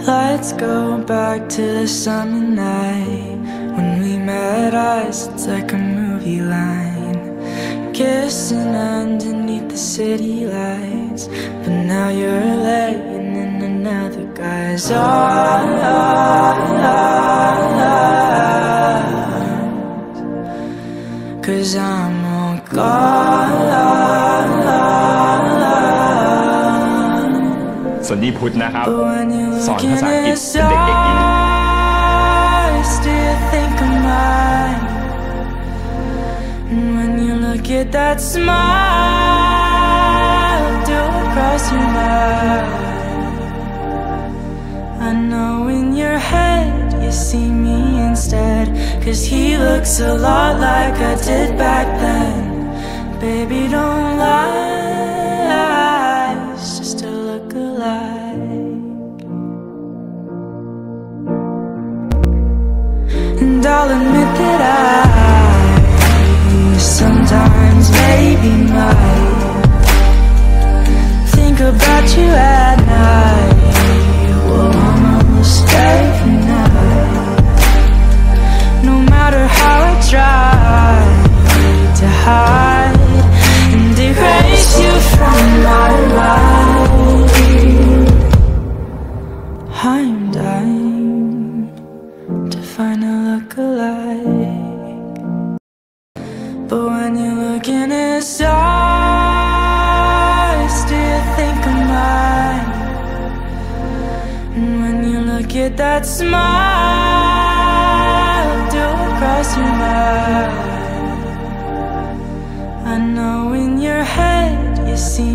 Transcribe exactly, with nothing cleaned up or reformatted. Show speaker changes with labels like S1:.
S1: Let's go back to the summer night when we met eyes, it's like a movie line, kissing underneath the city lights. But now you're laying in another guy's arms, 'cause I'm all gone.
S2: ส่วนนี้พุทธนะครับสอนภาษาอังกฤษเป็นเด็กเอกอิน
S1: And when you look at that smile do across your mouth, I know in your head you see me instead, 'cause he looks a lot like I did back then. Baby, don't lie, it's just a look-alike. And I'll admit that I sometimes maybe might think about you at night, well, almost every night. No matter how I try to hide and erase you from my life, I'm dying to find a look-alike. But when you look in his eyes, do you think of mine? And when you look at that smile do across your mouth, I know in your head you see